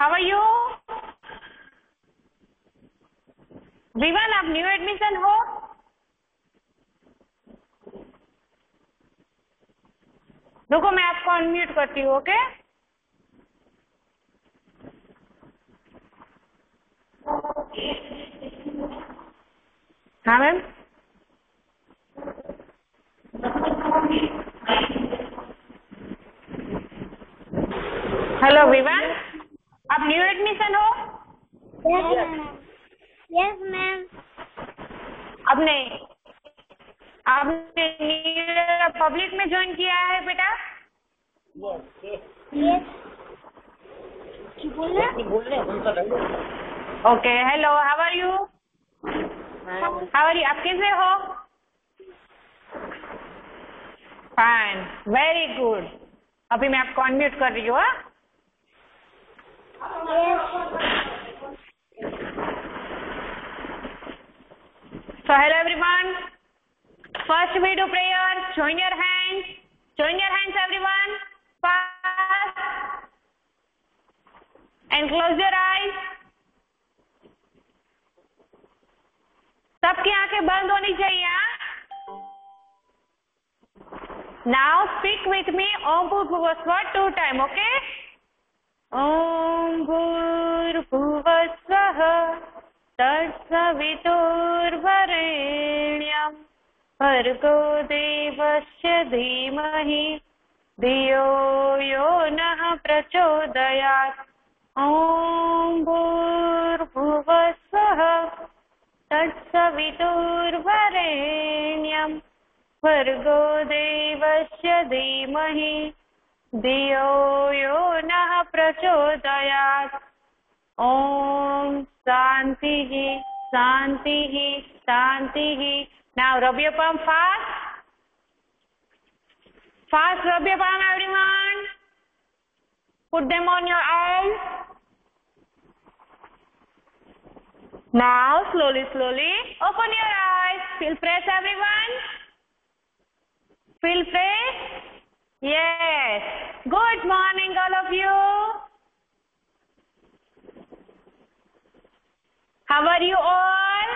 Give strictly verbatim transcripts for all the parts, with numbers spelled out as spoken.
How are you? Vivaan, आप new admission हो? रुको, मैं आपको अनम्यूट करती हूँ। ओके, हाँ मैम। हेलो विवान, आप न्यू एडमिशन हो? Yes ma'am. Yes ma'am. आपने आपने पब्लिक में ज्वाइन किया है बेटा? यस। बोलना बोलने okay, hello, how are you? How are you? आप कैसे हो? Fine, very good. अभी मैं आपको अनम्यूट कर रही हूँ। So hello everyone. First we do prayer. Join your hands. Join your hands everyone. Fast. And close your eyes. सबकी आंखें बंद होनी चाहिए। Now speak with me. Om Bhurvasva two time. Okay? Om Bhurvasva तत्सवितुर्वरेण्यं भर्गो देवस्य धीमहि धियो यो नः प्रचोदयात्। ॐ भूर्भुवस्सुः तत्सवितुर्वरेण्यं भर्गो देवस्य धीमहि धियो यो नः प्रचोदयात्। Om Shanti Shanti Shanti. Now rub your palm fast. Fast rub your palm everyone. Put them on your eyes. Now slowly slowly open your eyes. Feel fresh everyone. Feel fresh? Yes. Good morning all of you. How are you all?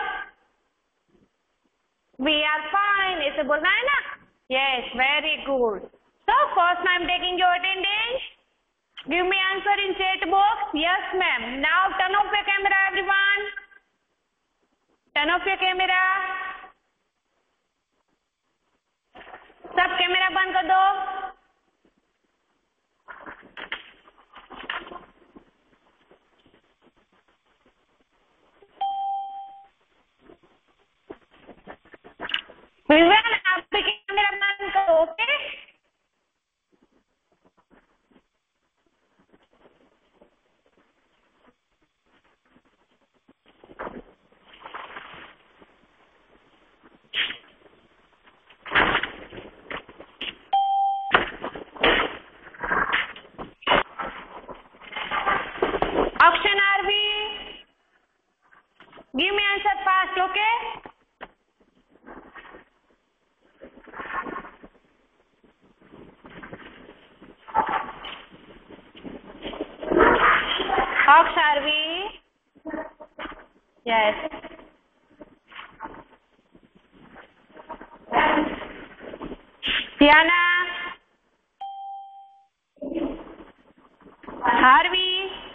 We are fine. ऐसे बोलना है ना? Yes, very good. So first I am taking your attendance. Give me answer in chat box. Yes, ma'am. Now turn off your camera, everyone. Turn off your camera. सब camera बंद कर दो। विवान, आप भी कैमरा बंद करो। Okay? Option R V. Give me answer fast, okay? Option R V. Yes. Tiana. Harvey.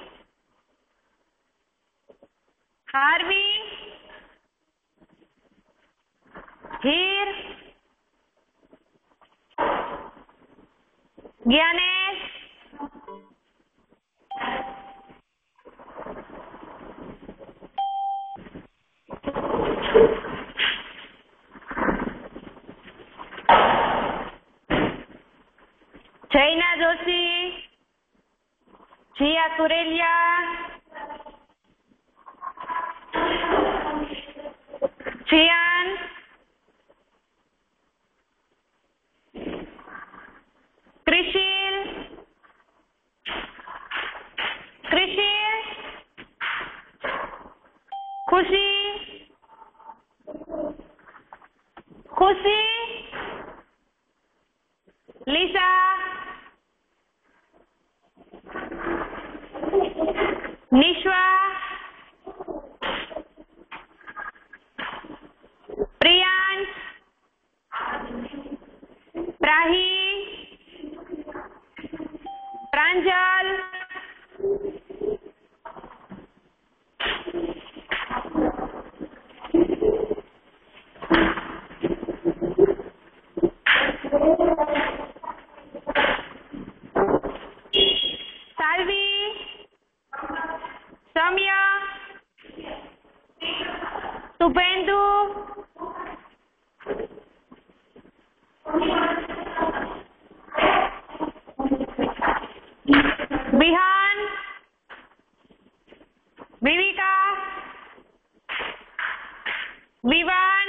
Harvey. Here. Gyanesh. Jaina Joshi. Jia Surelia. Jian. Krishil. Krishil. Khushi. Khushi. Lisa. Nishwa, Priyansh, Prahi, Pranjal, Salvi, Saumya, Shubhendu, Vihaan, Vivika, Vivaan,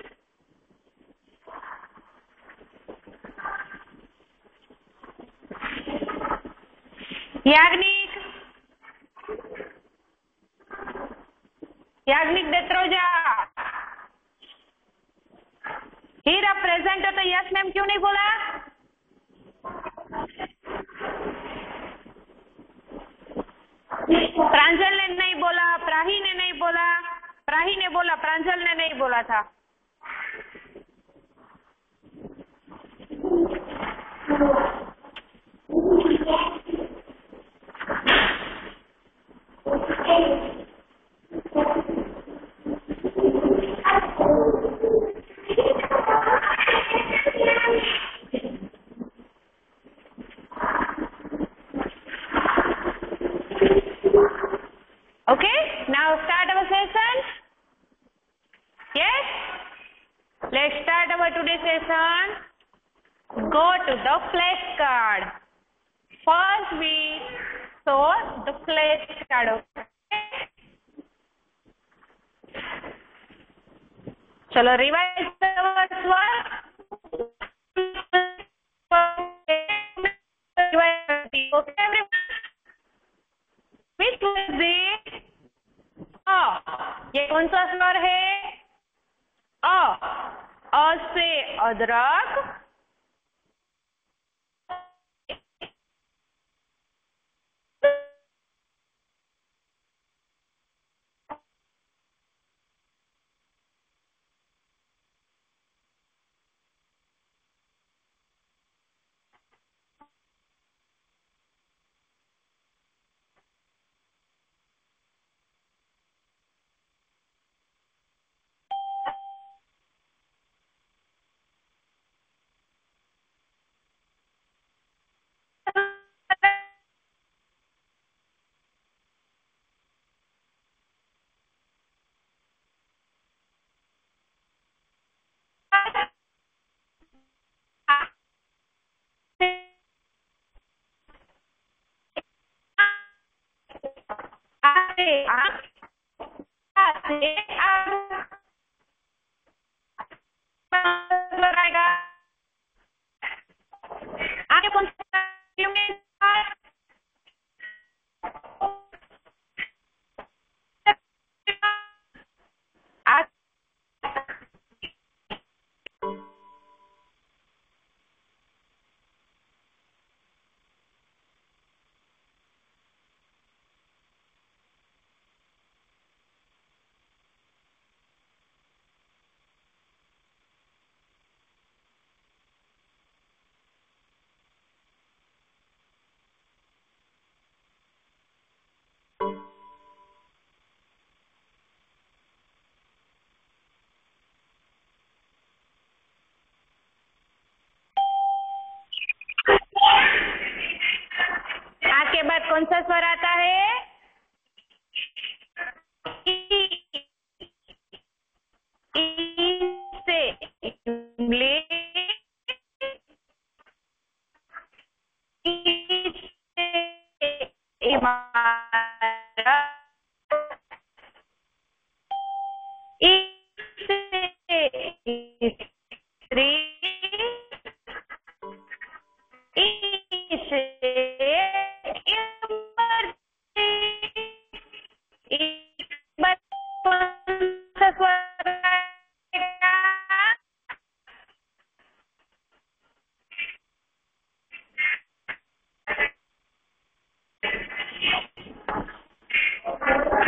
Yagnik, Yagnik Detroja. Heera present हो तो yes ma'am क्यों नहीं बोला? प्रांजल ने नहीं बोला, प्राही ने नहीं बोला, प्राही ने बोला, प्रांजल ने नहीं बोला था। Okay, now start our session. Yes, let's start our today's session. Go to the flashcard. First we saw the flashcard. Okay. चलो revise our work. Okay, everyone. Which was it? अ, ये कौन सा स्वर है? अ, अ से अदरक, आगे कौन सा के बाद कौन सा स्वर आता है? ई से इंग्लिश, ई से इमारत, ई से स्त्री, ई से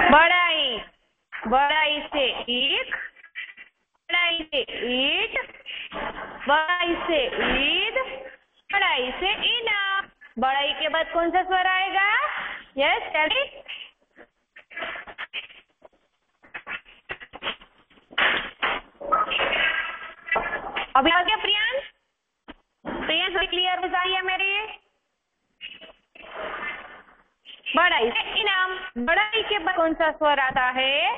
बढ़ाई, बढ़ाई से ईख, बढ़ाई से ईट, बढ़ाई से ईद, बढ़ाई से ईना। बढ़ाई के बाद कौन सा स्वर आएगा? Yes tell it. अभी आ गया प्रियांश? प्रियांश अभी क्लियर हो जाइए मेरी। बढ़ाई से इनाम, बढ़ाई के बाद कौन सा स्वर आता है?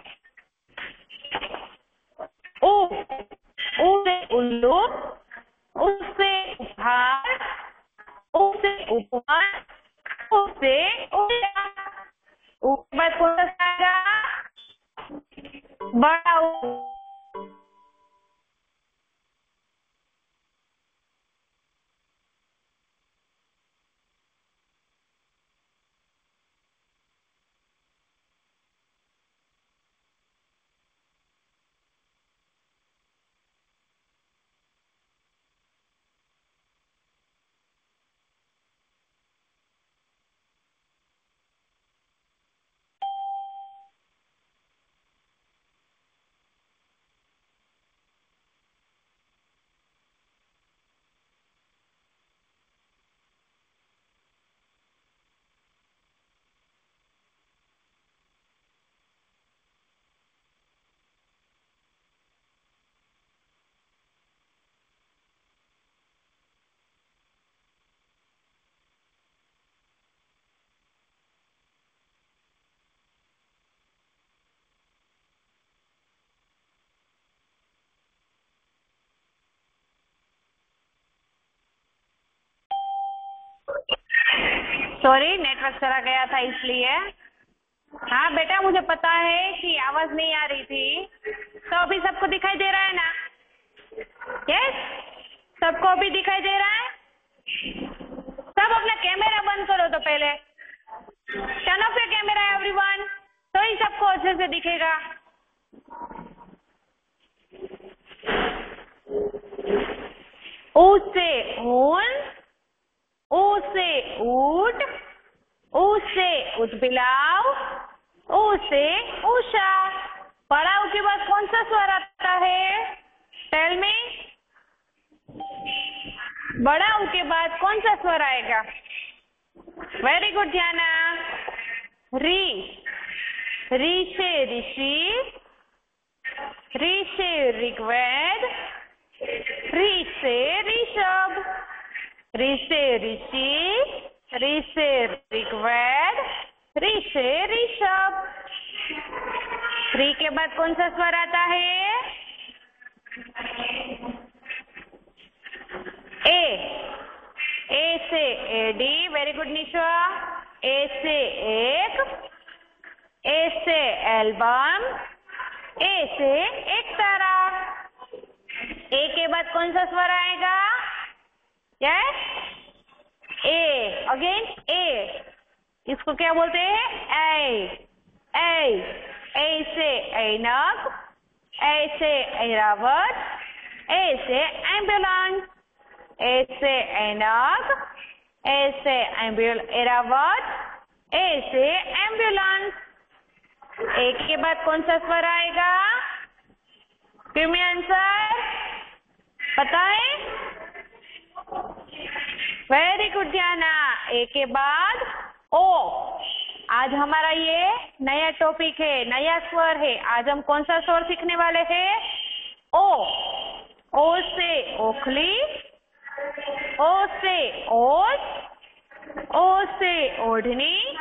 उ, उ से उल्लू, उ से उपहार, उ से उपमान, उ से उल्टा। उ के बाद कौन सा आएगा? बड़ा उ। सॉरी नेटवर्क चला गया था इसलिए। हाँ बेटा मुझे पता है कि आवाज नहीं आ रही थी। तो अभी सबको दिखाई दे रहा है ना? यस, सबको अभी दिखाई दे रहा है? सब अपना कैमरा बंद करो तो पहले। Turn off your camera everyone, तो ही सबको अच्छे से दिखेगा। ऊ से ऊन, ऊ से ऊट, ऊ से उत्बिलाव, ऊ से उषा। बड़ा ऊ के बाद कौन सा स्वर आता है? Tell me. बड़ा ऊ के बाद कौन सा स्वर आएगा? वेरी गुड ध्याना। री, री से ऋषि, री से ऋग्वेद, री से ऋषभ, री से ऋषि, री से ऋग्वेद, री से ऋषभ। री के बाद कौन सा स्वर आता है? ए, ए से एडी, वेरी गुड निशा। ए से एक, ए से एल्बम, ए से एक तारा। ए के बाद कौन सा स्वर आएगा? यस, ए अगेन ए। इसको क्या बोलते हैं? ए, ए। ए से ऐनक, ए से ऐरावत, ए से एम्बुलेंस। ए से ऐनक, ए से ऐरावत, ए से एम्बुलेंस। ए के बाद कौन सा स्वर आएगा? गिव मी आंसर, पता है? वेरी गुड ध्याना। ए के बाद ओ। आज हमारा ये नया टॉपिक है, नया स्वर है। आज हम कौन सा स्वर सीखने वाले हैं? ओ। ओ से ओखली, ओ से ओस, ओ से ओढ़नी,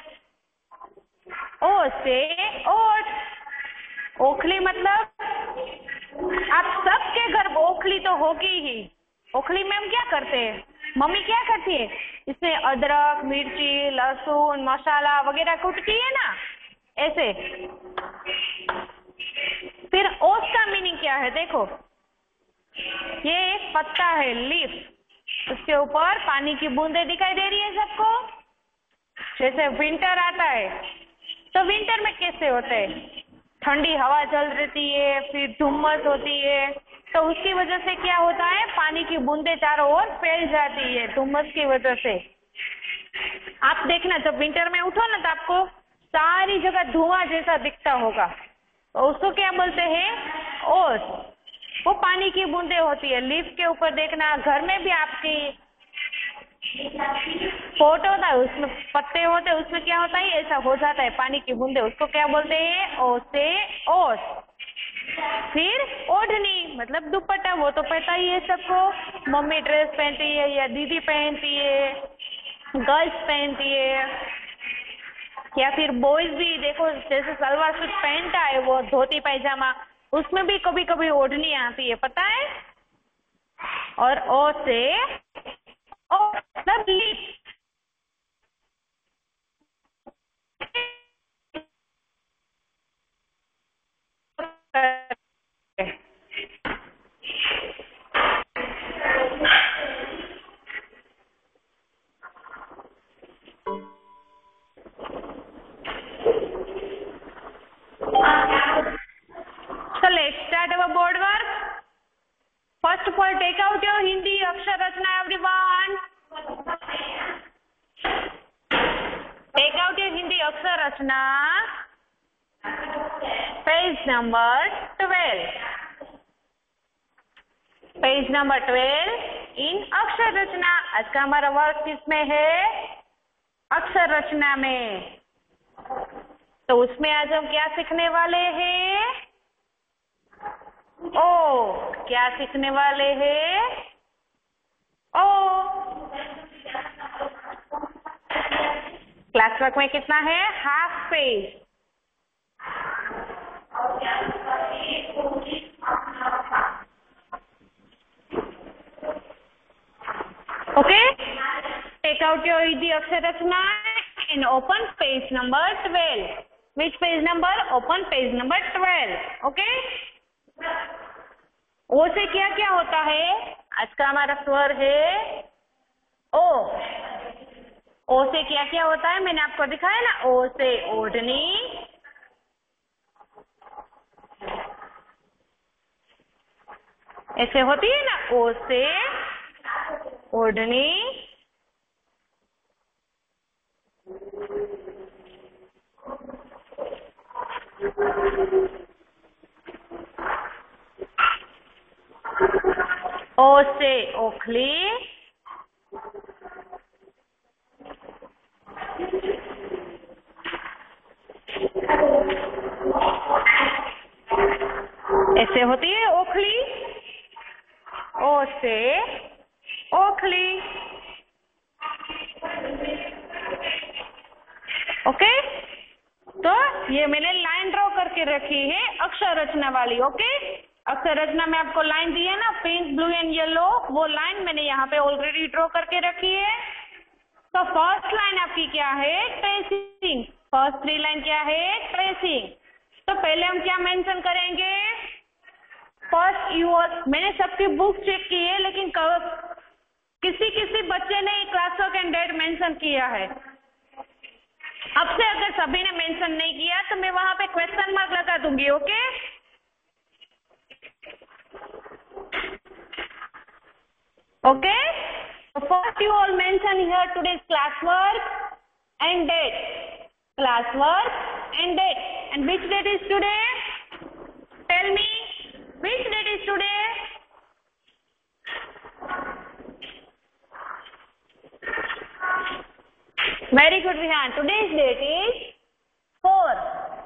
ओ से ओट। ओखली मतलब आप सबके घर ओखली तो होगी ही। ओखली में हम क्या करते हैं? मम्मी क्या करती है? इसमें अदरक, मिर्ची, लहसुन, मसाला वगैरह कूटती है ना, ऐसे। फिर ओस का मीनिंग क्या है? देखो, ये एक पत्ता है, लीफ। उसके ऊपर पानी की बूंदे दिखाई दे रही है सबको। जैसे विंटर आता है तो विंटर में कैसे होते हैं? ठंडी हवा चल रही है, फिर धुम्मस होती है, तो उसकी वजह से क्या होता है? पानी की बूंदे चारों ओर फैल जाती है धुम्मस की वजह से। आप देखना, जब विंटर में उठो ना तो आपको सारी जगह धुआं जैसा दिखता होगा, तो उसको क्या बोलते हैं? ओस। वो पानी की बूंदे होती है। लीफ के ऊपर देखना, घर में भी आपकी पोट होता है, उसमें पत्ते होते हैं, उसमें क्या होता है? ऐसा हो जाता है पानी की बूंदे, उसको क्या बोलते हैं? ओसे, ओस। फिर ओढ़नी मतलब दुपट्टा, वो तो पता ही है सबको। मम्मी ड्रेस पहनती है या दीदी पहनती है, गर्ल्स पहनती है, या फिर बॉयज भी देखो जैसे सलवार सूट पहनता है, वो धोती पैजामा, उसमें भी कभी कभी ओढ़नी आती है, पता है? और ओ से ओ मतलब leaf. So let's start our board work. First of all, take out your Hindi Akshar Rachna, everyone. Take out your Hindi Akshar Rachna. Page number twelve. Page number twelve in अक्षर रचना। आज का हमारा वर्क किसमें है? अक्षर रचना में। तो उसमें आज हम क्या सीखने वाले हैं? ओ। क्या सीखने वाले हैं? ओ। क्लास वर्क में कितना है? Half page. Okay, take out your Hindi अक्षर रचना and open page number twelve. Which page number? Open page number twelve. Okay? ओ से क्या क्या होता है? आज का हमारा स्वर है ओ। ओ से क्या क्या होता है मैंने आपको दिखाया ना। ओ से ओढ़नी, ऐसे होती है ना। ओ से ओढ़नी, ओ से ओखली, ऐसे होती है ओखली। ओ से ओखली। ओके, तो ये मैंने लाइन ड्रॉ करके रखी है अक्षर रचना वाली। ओके, अक्षर रचना में आपको लाइन दी है ना, पिंक, ब्लू एंड येलो, वो लाइन मैंने यहाँ पे ऑलरेडी ड्रॉ करके रखी है। तो फर्स्ट लाइन आपकी क्या है? ट्रेसिंग। फर्स्ट थ्री लाइन क्या है? ट्रेसिंग। तो पहले हम क्या मेंशन करेंगे? First your. मैंने सबकी बुक चेक की है, लेकिन किसी किसी बच्चे ने class work and date mention किया है। अब से अगर सभी ने मेंशन नहीं किया तो मैं वहां पे क्वेश्चन मार्क लगा दूंगी। Okay, okay, first you all mention here today's class work and date. Class work and date. And which date is today? Tell me, which date is today? Very good, Rihan. Today's date is four.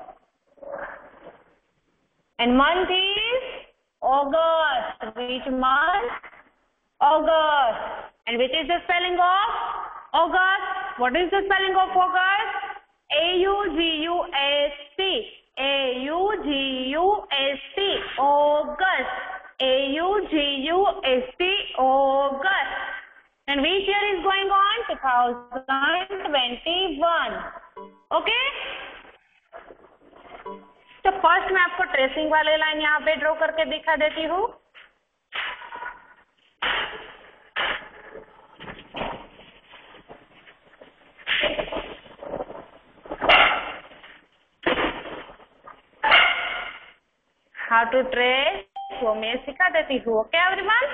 And month is August. Which month? August. And which is the spelling of August? What is the spelling of August? A U G U S T. A U G U S T. August. A U G U S T. August. And which year is going on? twenty twenty-one. Okay? तो first मैं आपको tracing वाले line यहाँ पे draw करके दिखा देती हूँ। हाउ टू ट्रेस वो मैं सिखा देती हूँ। ओके एवरीवन,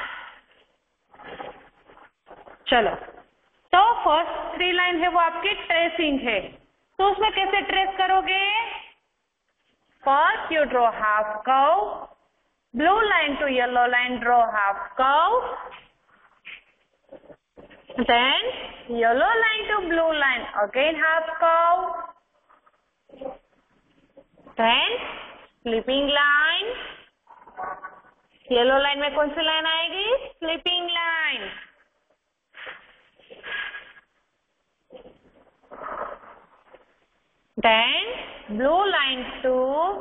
चलो। तो फर्स्ट थ्री लाइन है वो आपकी ट्रेसिंग है। तो उसमें कैसे ट्रेस करोगे? First you draw half curve, blue line to yellow line, draw half curve, then yellow line to blue line, again half curve, then sleeping line. Yellow line में कौन सी लाइन आएगी? Sleeping line. then blue line to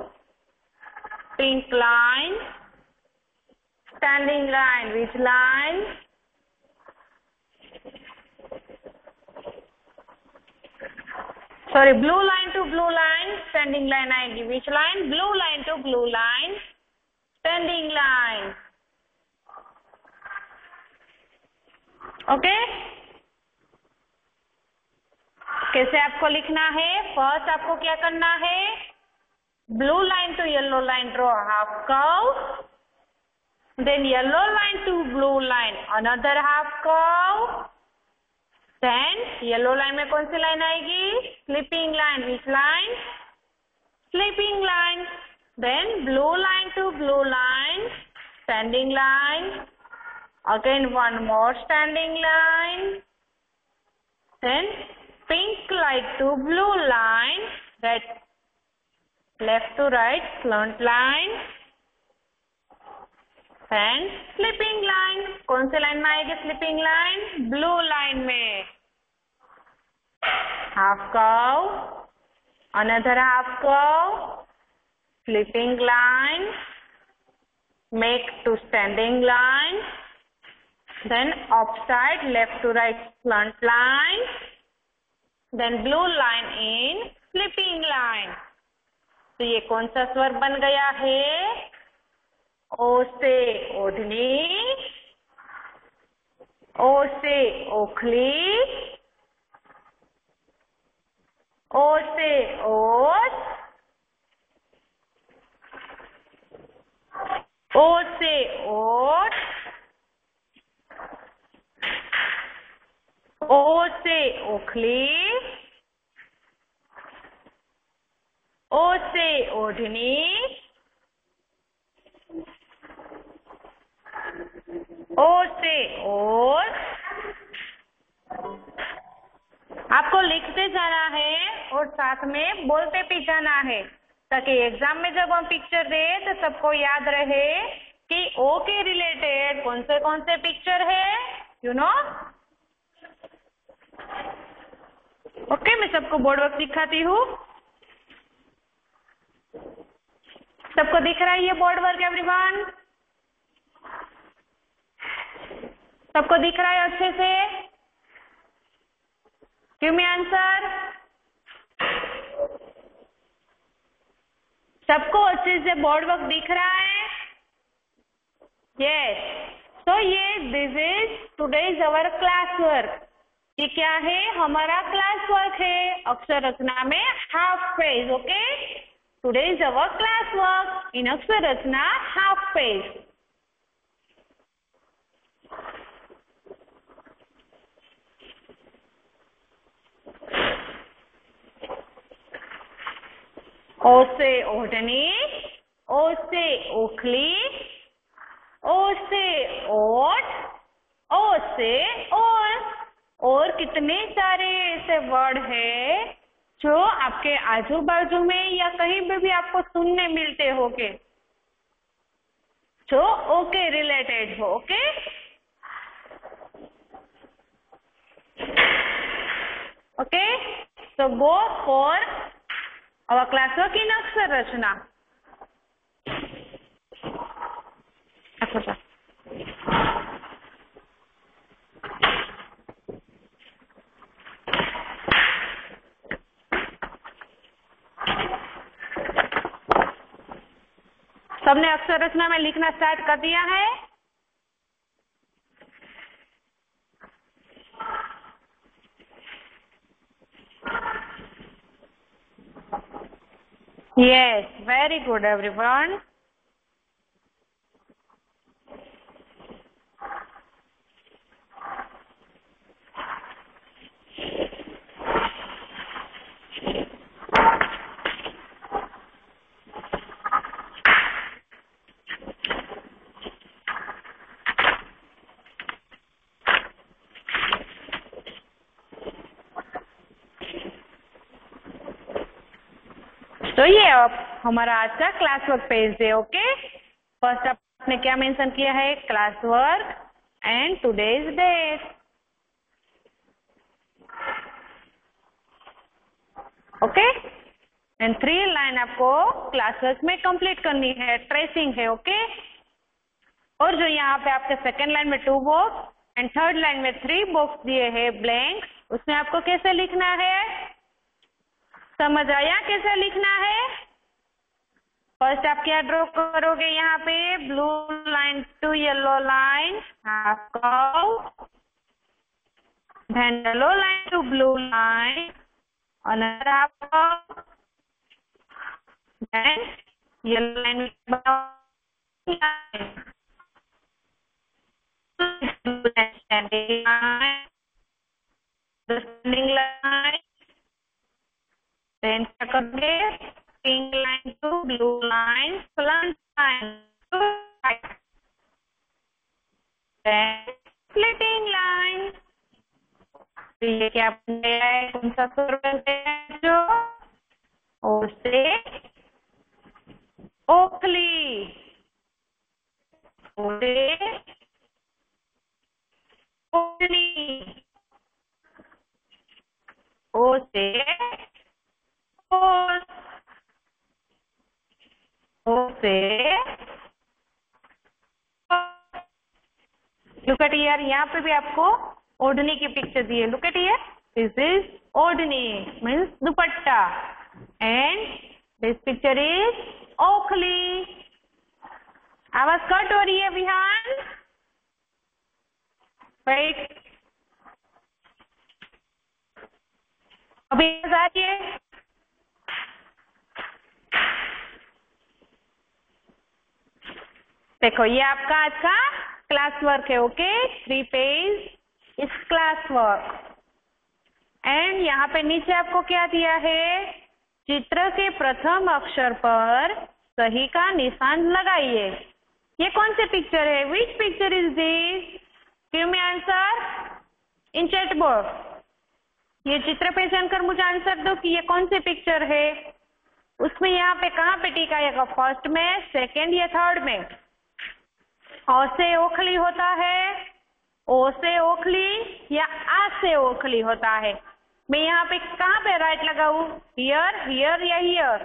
pink line, standing line, which line? Sorry, blue line to blue line, standing line आएगी. Which line? Blue line to blue line, standing line. Okay? कैसे आपको लिखना है? First आपको क्या करना है? Blue line to yellow line, draw half curve, then yellow line to blue line, another half curve, then yellow line में कौन सी लाइन आएगी? Sleeping line. Which line? Sleeping line. Then blue line to blue line, standing line, again one more standing line, then pink line to blue line, that left to right slant line, and sleeping line. कौन से line में आएगी sleeping line? Blue line में. Half curve, another half curve, sleeping line, make two standing line, then upside left to right slant line, then blue line in sleeping line. तो ये कौन सा स्वर बन गया है? ओ से ओढ़नी, ओ से ओखली, ओ से ओट, ओ से ओट, ओ से ओखली, ओ से ओढ़नी, ओ से ओट. आपको लिखते जाना है और साथ में बोलते भी जाना है, ताकि एग्जाम में जब हम पिक्चर दे तो सबको याद रहे कि ओ के रिलेटेड कौन से कौन से पिक्चर है. You know. ओके, मैं सबको बोर्ड वर्क दिखाती हूँ. सबको दिख रहा है ये बोर्ड वर्क एवरीवन? सबको दिख रहा है अच्छे से? Give me answer. सबको अच्छे से बोर्ड वर्क दिख रहा है? यस. सो ये this is today's our class work. ये क्या है? हमारा क्लास वर्क है अक्षर रचना में half page. Okay, today's our class work in अक्षर रचना हाफ पेज. ओ से ओढ़नी, ओ से ओखली, ओ से ओट, ओ से ओर. और कितने सारे ऐसे वर्ड है जो आपके आजू बाजू में या कहीं पे भी आपको सुनने मिलते होंगे जो ओ के रिलेटेड हो. Okay, okay. So go for our class work in अक्षर रचना. अच्छा, सबने अक्षर रचना में लिखना स्टार्ट कर दिया है? Yes, very good everyone. तो ये अब हमारा आज का क्लास वर्क पेज है। ओके, फर्स्ट आपने क्या मेंशन किया है? Class work and today's date. Okay, and three line आपको क्लास वर्क में कंप्लीट करनी है, ट्रेसिंग है। ओके, और जो यहाँ पे आपके सेकेंड लाइन में two box and third line में थ्री बॉक्स दिए हैं ब्लैंक, उसमें आपको कैसे लिखना है? समझ आया कैसे लिखना है? फर्स्ट आप क्या ड्रॉ करोगे? यहाँ पे blue line to yellow line, half curve, then yellow line to blue line, another half curve, then yellow line with blue line, standing line, the standing line, then क्या करोगे? pink line to blue line, slant line to right, then splitting line। तो ये क्या बन गया है? कौन सा स्वर बनते हैं? जो ओ से ओखली, ओ से ओखली, ओ से ओस, ओ से लुक एट हियर। यहाँ पे भी आपको ओढ़नी की पिक्चर दी है। Look at here, this is odhni means dupatta and this picture is okhli. आवाज कट हो रही है विहान? राइट, अभी आवाज आ रही है? देखो ये आपका आज का क्लास वर्क है। ओके, थ्री पेज इस क्लास वर्क एंड यहाँ पे नीचे आपको क्या दिया है? चित्र के प्रथम अक्षर पर सही का निशान लगाइए। ये कौन से पिक्चर है? Which picture is this? Give me answer in chat box. ये चित्र पहचान कर मुझे आंसर दो कि ये कौन से पिक्चर है। उसमें यहाँ पे कहाँ पे टिक आएगा? फर्स्ट में, सेकेंड या थर्ड में? ओ से ओखली होता है, ओ से ओखली या आ से ओखली होता है? मैं यहाँ पे कहाँ पे राइट लगाऊं? हियर, हियर या हियर?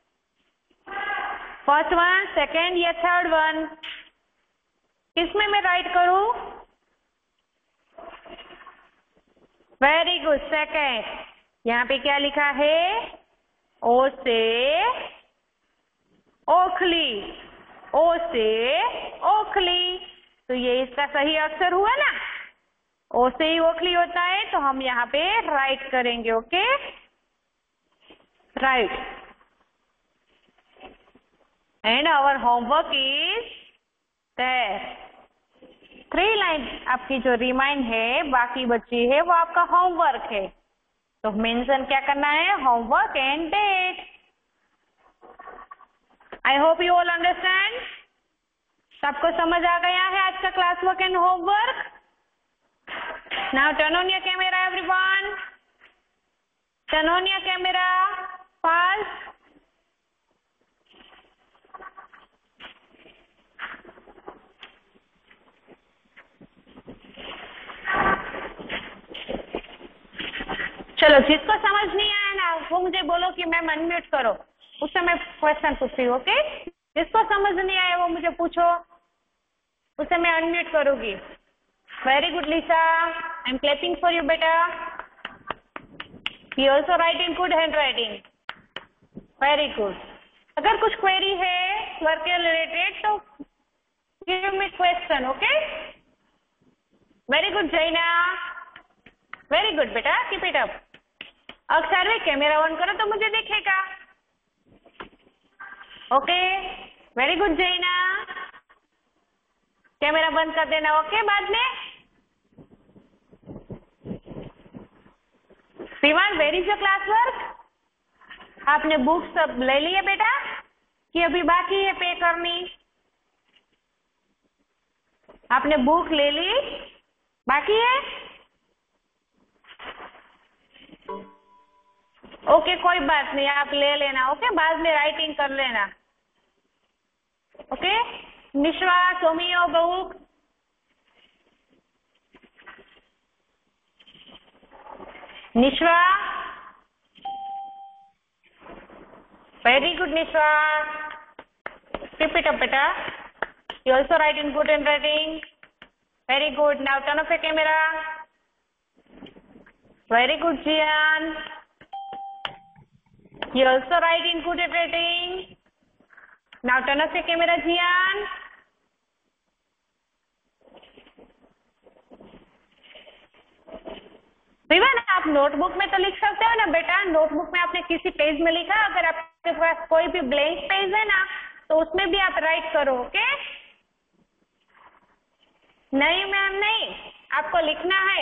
फर्स्ट वन, सेकेंड या थर्ड वन? किसमें मैं राइट करूं? Very good, second. यहाँ पे क्या लिखा है? ओ से ओखली, ओ से ओखली। तो ये इसका सही अक्षर हुआ ना? ओ से ही ओखली होता है, तो हम यहाँ पे राइट करेंगे। Okay, right. And our homework is there. Three line आपकी जो रिमाइंड है बाकी बची है वो आपका होमवर्क है। तो मेंशन क्या करना है? Homework and date. I hope you all understand. सबको समझ आ गया है आज का class work and homework? Now turn on your camera everyone, turn on your camera fast. चलो, जिसको समझ नहीं आया ना वो मुझे बोलो कि मैम अनम्यूट करो, उससे मैं क्वेश्चन पूछती हूँ। ओके, जिसको समझ नहीं आया वो मुझे पूछो, उसे मैं अनम्यूट करूंगी। Very good Lisa, I am clapping for you बेटा। You also write in good handwriting, very good. अगर कुछ क्वेरी है वर्क के रिलेटेड तो give me question. Okay, very good Jaina, very good बेटा, कीप इट अप। अक्षर भी camera on करो तो मुझे दिखेगा। Okay, very good Jaina, camera बंद कर देना। ओके, बाद में श्रीमान, where is your class work? आपने बुक सब ले लिए बेटा कि अभी बाकी है पे करनी? आपने बुक ले ली, बाकी है? ओके ओके कोई बात नहीं, आप ले लेना। ओके बाद में राइटिंग कर लेना। Okay Nishwa show me your book। Nishwa very good Nishwa, keep it up beta, you also write in good handwriting, very good। now turn off your camera, very good Jian, you also write in good handwriting, now turn off your camera Jian। Vivaan आप notebook में तो लिख सकते हो ना बेटा, notebook में आपने किसी पेज में लिखा, अगर आपके पास कोई भी ब्लैंक पेज है ना तो उसमें भी आप राइट करो। ओके नहीं मैम नहीं, आपको लिखना है।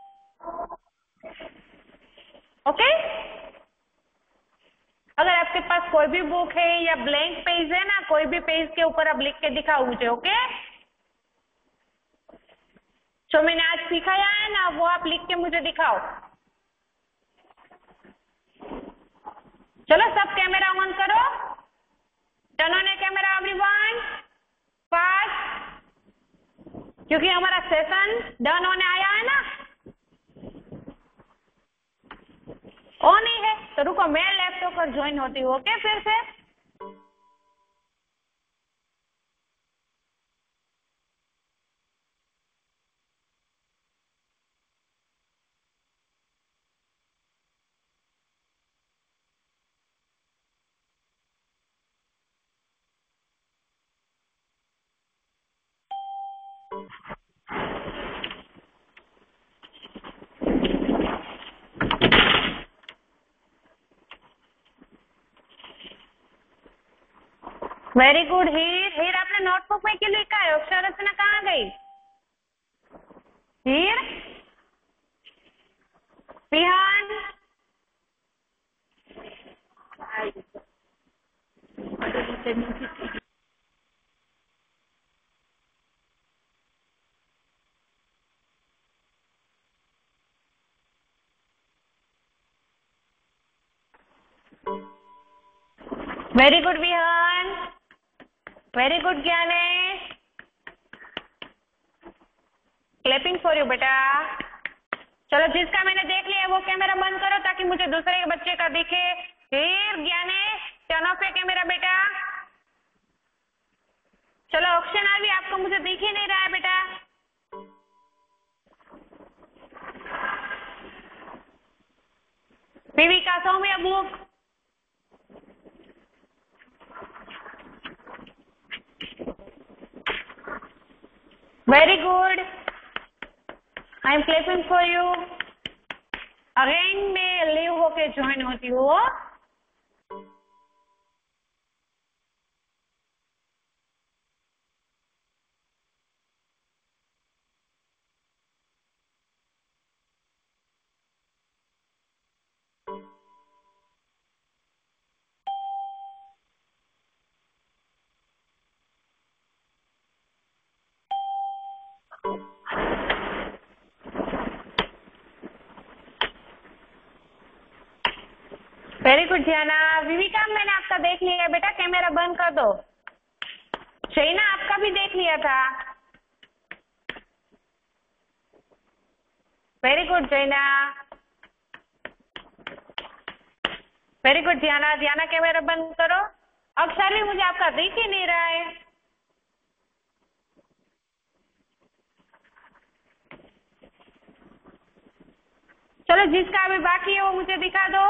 ओके अगर आपके पास कोई भी बुक है या ब्लैंक पेज है ना, कोई भी पेज के ऊपर आप लिख के दिखाओ मुझे। ओके जो मैंने आज सिखाया है ना वो आप लिख के मुझे दिखाओ। चलो सब कैमरा ऑन करो, turn on camera everyone fast, क्योंकि हमारा सेशन डन होने आया है ना। ऑन ही है तो रुको मैं लैपटॉप पर ज्वाइन होती हूँ। ओके फिर से वेरी गुड। हीर हीर आपने नोटबुक में क्यों लिखा है? अक्षर रचना कहाँ गई? Heer Vihaan very good Vihaan, very good Gyanesh, clapping for you बेटा। चलो जिसका मैंने देख लिया वो कैमरा बंद करो ताकि मुझे दूसरे के बच्चे का दिखे। Heer Gyanesh turn off your camera बेटा। चलो ऑप्शन आ भी आपको मुझे दिख ही नहीं रहा है बेटा। Vivika Saumya book, very good, I am clapping for you. Again मैं लीव होके ज्वाइन होती हूँ। वेरी गुड ध्याना। विविका मैंने आपका देख लिया है बेटा, कैमरा बंद कर दो। शैना आपका भी देख लिया था। Very good Jaina, very good Dhyana. Dhyana camera बंद करो। अक्षर भी मुझे आपका दिख ही नहीं रहा है। चलो जिसका अभी बाकी है वो मुझे दिखा दो।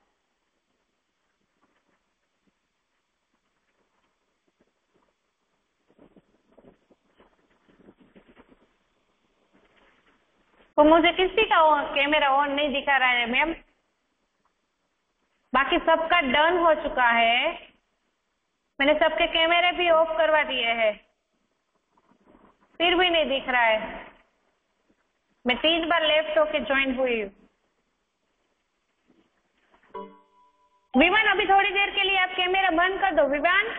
तो मुझे किसी का कैमरा ऑन नहीं दिखा रहा है मैम। बाकी सबका डन हो चुका है, मैंने सबके कैमरे भी ऑफ करवा दिए हैं, फिर भी नहीं दिख रहा है। मैं तीन बार लेफ्ट होके ज्वाइन हुई हूँ। विवान अभी थोड़ी देर के लिए आप कैमरा बंद कर दो। विवान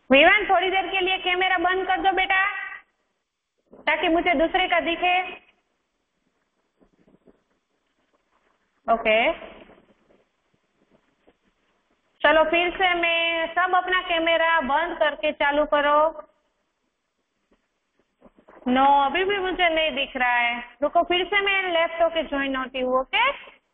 विवान थोड़ी देर के लिए कैमरा बंद कर दो बेटा, ताकि मुझे दूसरे का दिखे। ओके, चलो फिर से मैं सब अपना कैमरा बंद करके चालू करो। नो, अभी भी मुझे नहीं दिख रहा है। रुको, फिर से मैं लेफ्ट होके ज्वाइन होती हूँ। Okay,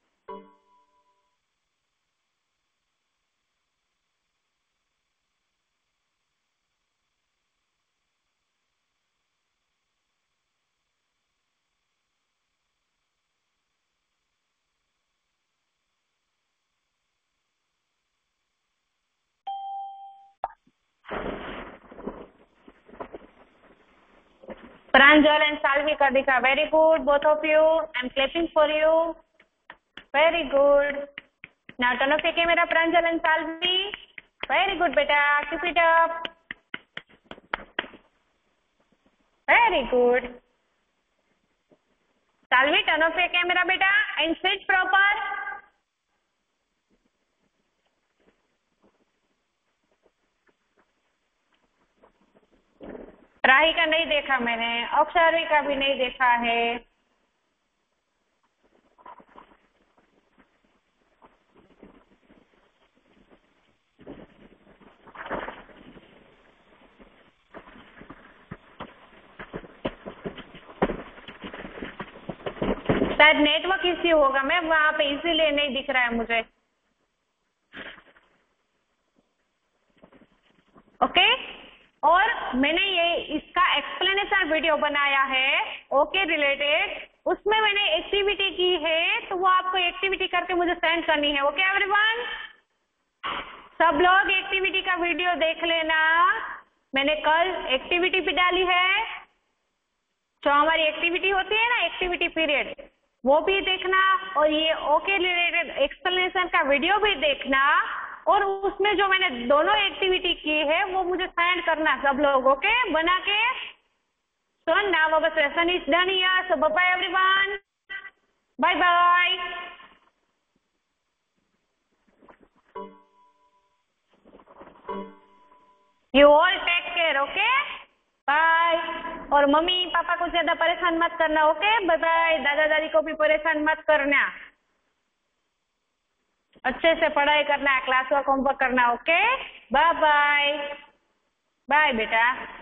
Pranjal and Salvika Dika, very good, both of you. I'm clapping for you. Very good. Now turn off your camera, Pranjal and Salvi. Very good, beta. Keep it up. Very good. Salvi, turn off your camera, beta, and sit proper. Rahi का नहीं देखा मैंने, अक्षरवी का भी नहीं देखा है। शायद नेटवर्क इश्यू होगा, मैं वहां पे इसीलिए नहीं दिख रहा है मुझे। ओके, और मैंने ये इसका एक्सप्लेनेशन वीडियो बनाया है ओके रिलेटेड, उसमें मैंने एक्टिविटी की है, तो वो आपको एक्टिविटी करके मुझे सेंड करनी है। ओके एवरीवन, सब लोग एक्टिविटी का वीडियो देख लेना। मैंने कल एक्टिविटी भी डाली है, जो हमारी एक्टिविटी होती है ना, एक्टिविटी पीरियड, वो भी देखना, और ये ओके रिलेटेड एक्सप्लेनेशन का वीडियो भी देखना, और उसमें जो मैंने दोनों एक्टिविटी की है वो मुझे सेंड करना सब लोग। ओके, बना के। So now our session is done here, so bye bye everyone, bye bye. You all take care. Okay, bye. और मम्मी पापा को ज्यादा परेशान मत करना। Okay, bye bye. दादा दादी को भी परेशान मत करना, अच्छे से पढ़ाई करना, क्लास वर्क होमवर्क करना। Okay, bye bye. बाय बेटा।